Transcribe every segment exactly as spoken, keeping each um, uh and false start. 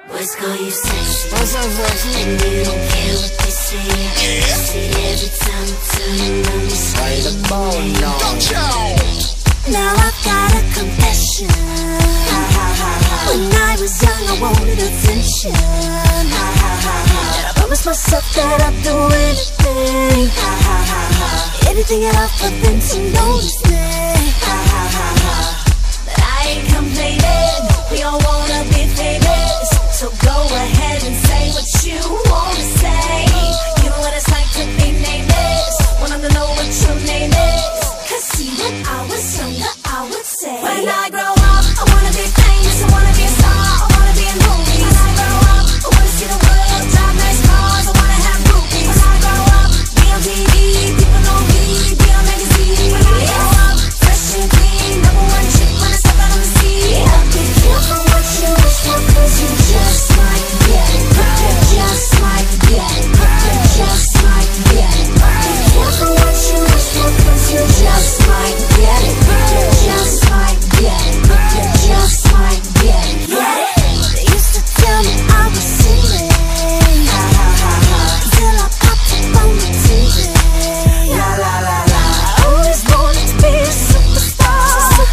Boys call you sexy, and you don't care what they say. Yeah. See, every time I turn around, you say the bone, no. Now I've got a confession. When I was young, I wanted attention. And I promised myself that I'd do anything, anything at all for them to notice me. But I ain't complaining, we all wanna be famous. So go ahead and say what you wanna say. You know what it's like to be nameless, want them to know what your name is. Cause see, when I was younger, I would say, when I grow up, I wanna be famous, I wanna be a star, I wanna be in movies. When I grow up, I wanna see the world, drive nice cars, I wanna have groupies. When I grow up, be on T V, people know me, be on magazines. When I grow up, fresh and clean, number one chick when I step out on the scene. Be careful what you wish for, cause you just might get it. You just might get it. You just might get it. Be careful what you wish for, cause you just might get it. You just might get it. You just might get it. They used to tell me I was silly, till I popped up on the T V. La la la la. I always wanted to be a superstar,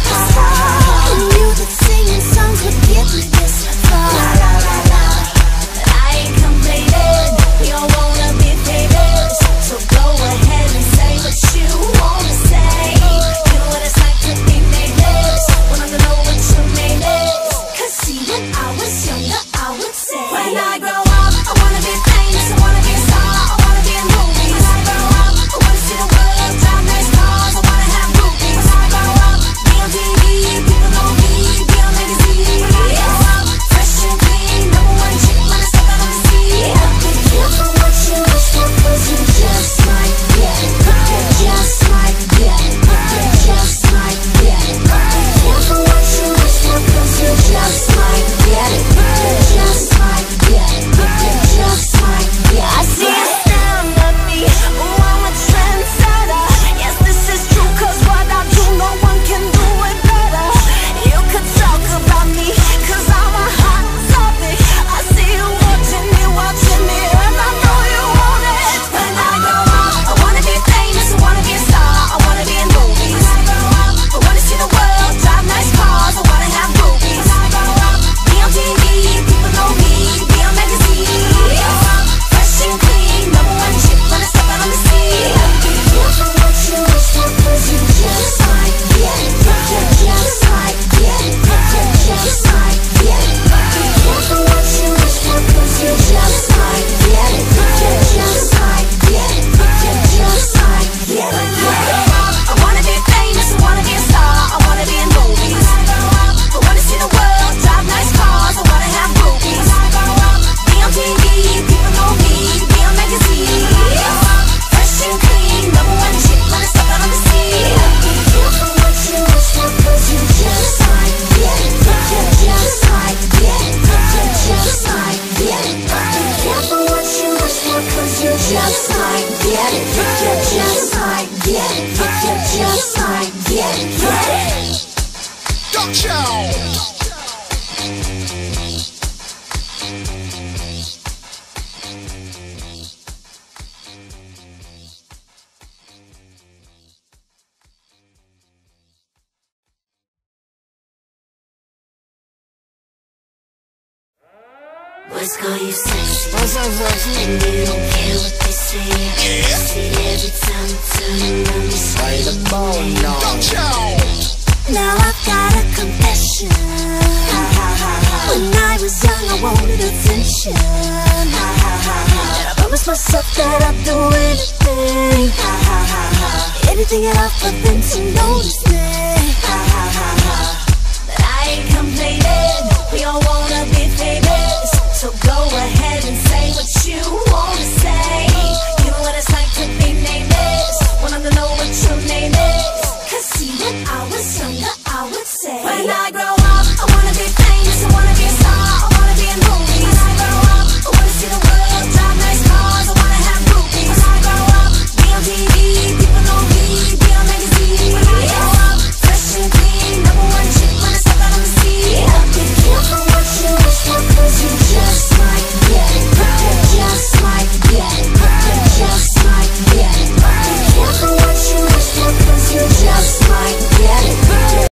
and knew that singing songs would get me this far. La la la la. But I ain't complaining, we all wanna be famous. So go ahead and say what you wanna say. You know what it's like to be nameless, want them to know what your name is. Cause see, when I was younger, I would say, when I grow up, I wanna be famous, I wanna be a star, I wanna be in movies. When I grow up, I wanna see the world, drive nice cars, I wanna have groupies. When I grow up, be on T V, people know me, be on magazines. When I grow up, fresh and clean, number one chick when I step out on the scene. Be careful what you wish for, cause you just might get it. You just might get it. You just might get it. Be careful what you wish for, cause you just might get it. You just might get it. You just might get it. I see you staring at me, ooh, I'm a trendsetter. Yes, this is true, cause what I do, no one can do it better. You could talk about me, cause I'm a hot topic. I see you watching me, watching me, and I know you want it. When I grow up, I wanna be famous, I wanna be a star, I wanna be in movies. When I grow up, I wanna see the world, drive nice cars, I wanna have groupies. When I grow up, be on T V, people know me, be on magazines. When I grow up, fresh and clean, number one chick when I step out on the scene. Be careful what you wish for, cause you just might get it. You just might get it. You just might get it. Be careful what you wish for, cause you just might get it. You just might get it. You just might get it. When I grow up, I wanna be famous, I wanna be a star, I wanna be in movies. When I grow up, I wanna see the world, drive nice cars, I wanna have groupies. When I grow up, be on T V, people know me, be on magazines. When I grow up, fresh and clean, number one chick when I step out on the scene. Be careful what you wish for, cause you just might get it. You just might get it. You just might get it. Be careful what you wish for, cause you just might get it. You just might get it. You just might get it. Get it. Boys call you sexy, and you don't care what they say. Yeah. See, every time I turn around, you say the bone, no. Now I've got a confession. When I was young, I wanted attention. And I promised myself that I'd do anything, anything at all for them to notice me. But I ain't complaining,